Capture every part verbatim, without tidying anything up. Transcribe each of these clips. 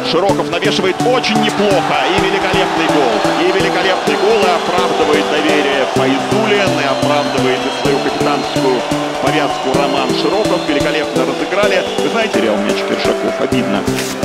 Широков навешивает очень неплохо. И великолепный гол. И великолепный гол, и оправдывает доверие Файзуллин, и оправдывает и свою капитанскую повязку Роман Широков. Великолепно разыграли. Вы знаете, терял мяч Киржаков. Обидно.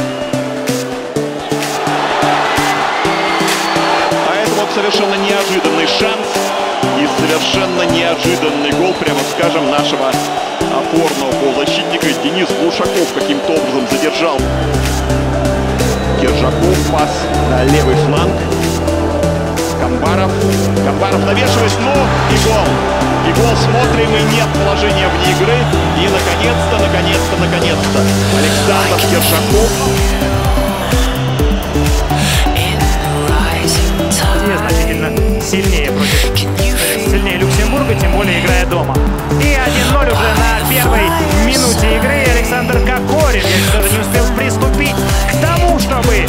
А это вот совершенно неожиданный шанс. И совершенно неожиданный гол, прямо скажем, нашего опорного полузащитника. Денис Глушаков каким-то образом задержал Киржаков. Пас на левый фланг. Камбаров. Камбаров навешивает, ну и гол. И гол смотрим, и нет положения вне игры. И наконец-то, наконец-то, наконец-то Александр Киржаков. Значительно сильнее против сильнее Люксембурга, тем более играя дома. И один ноль уже на первой минуте игры. Александр Кокорин даже не успел приступить к тому, чтобы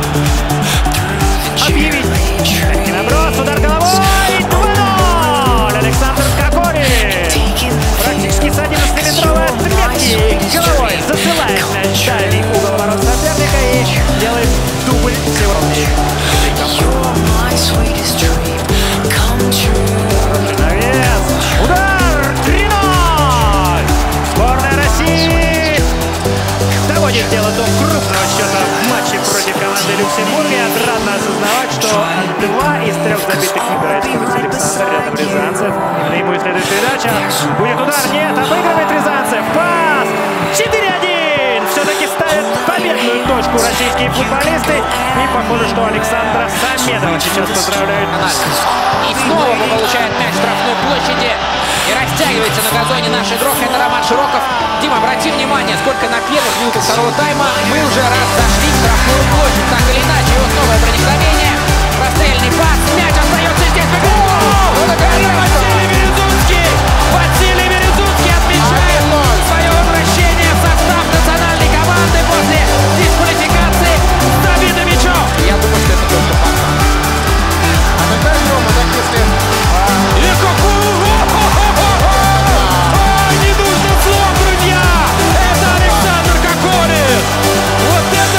объявить наброс, удар головой, два ноль! Александр Кокорин практически с одиннадцатиметровой отметки головой засылает мяч в дальний угол ворот соперника и делает дубль сегодня. Удар! три ноль! Сборная России доводит дело до крупного счета в матче против команды Люксембурга. И отрадно осознавать, что два из трех забитых набирает Александр, рядом Рязанцев. И будет следующая передача. Будет удар, нет, обыгрывает Рязанцев. Пас! четыре один! Все-таки ставят победную точку российские футболисты. И похоже, что Александра Самедова сейчас поздравляют. И снова получает мяч в штрафной площади. И растягивается на газоне наш игрок. Это Роман Широков. Дима, обрати внимание, сколько на первых минутах второго тайма мы уже раз зашли в штрафную площадь. Так или иначе, его новое проникновение. Расстрельный пас. Мяч остается здесь. Василий Березутский! Василий Березутский отмечает свое возвращение в состав национальной команды после дисквалификации с забитым мячом. Я думаю, что это только пока. А тогда, Рома, так если... И какой... Не нужно слов, друзья! Это Александр Кокорин! Вот это...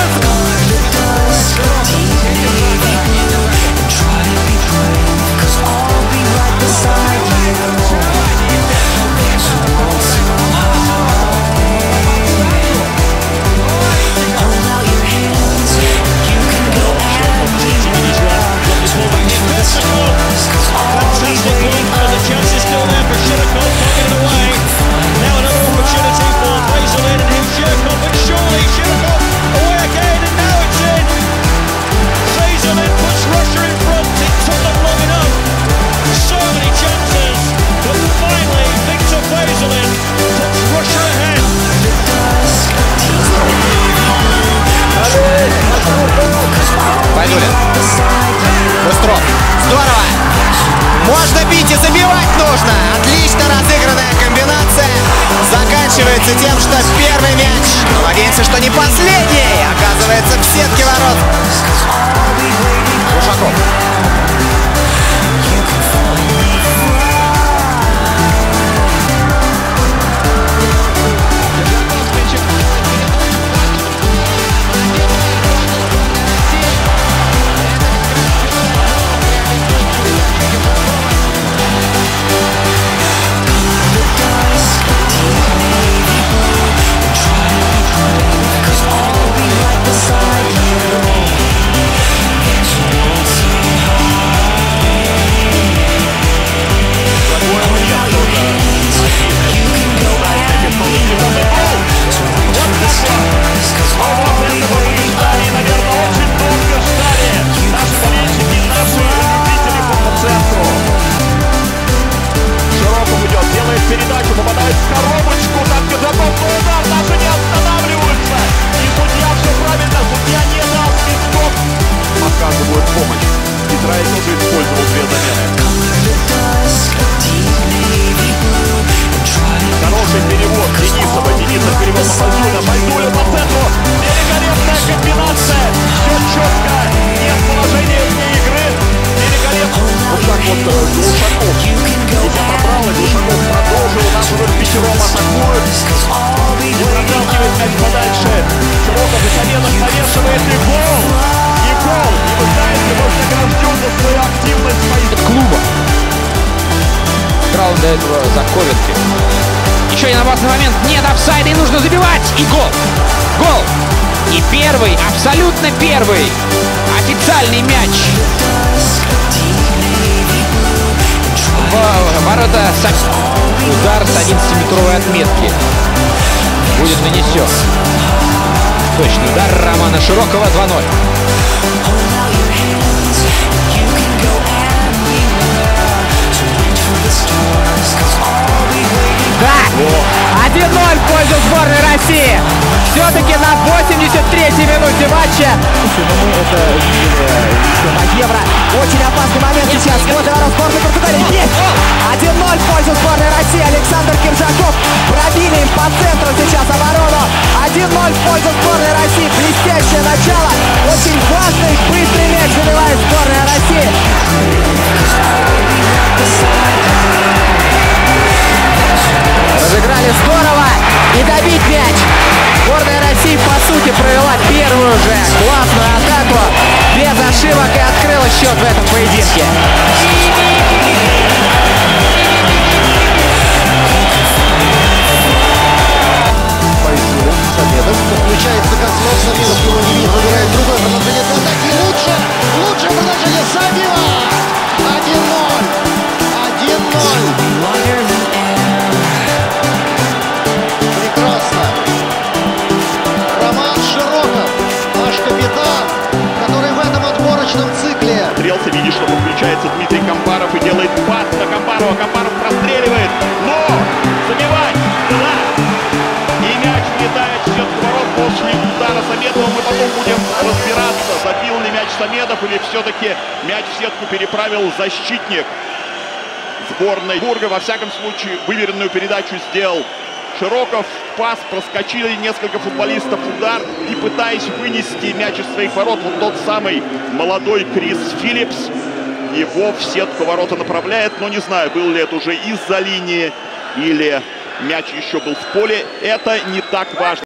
Быстров. Здорово! Можно бить и забивать нужно! Отлично разыгранная комбинация. Заканчивается тем, что первый мяч. Но надеемся, что не последний. Оказывается в сетке ворот. Глушаков. Cause I'll be right beside you. до этого за Ковентри. Еще один опасный момент. Нет офсайда и нужно забивать. И гол. Гол. И первый, абсолютно первый официальный мяч в ворота. Удар с одиннадцатиметровой отметки будет нанесен. Точный удар Романа Широкова. два ноль. Да, один ноль в пользу сборной России. Все-таки на восемьдесят третьей минуте матча. Мы это видели на Евро. Очень опасный момент сейчас. Вот ворот сборной Португалии. Есть! один ноль в пользу сборной России. Александр Киржаков. Пробили им по центру сейчас оборону. один ноль в пользу сборной России. Блестящее начало. Очень важный, быстрый мяч забивает сборная России. Разыграли здорово. И добить мяч. Сборная России, по сути, провела первую же классную атаку. Без ошибок и открыла счет в этом поединке. Самедов подключается Козлов. Самедов его не видит, выбирает другое продолжение атаки. Лучше, лучше продолжение Самева. один ноль. один ноль. Прекрасно. Роман Широков, наш капитан, который в этом отборочном цикле. Стрелся, видишь, что подключается Дмитрий Камбаров и делает пас на Камбарова. Камбаров простреливает, но забивать, да. И мяч влетает в сетку ворот после удара Самедова. Мы потом будем разбираться, забил ли мяч Самедов или все-таки мяч в сетку переправил защитник сборной Бурга. Во всяком случае, выверенную передачу сделал Широков. Пас, проскочили несколько футболистов, удар и пытаясь вынести мяч из своих ворот. Вот тот самый молодой Крис Филлипс его в сетку ворота направляет. Но не знаю, был ли это уже из-за линии или мяч еще был в поле. Это не так важно.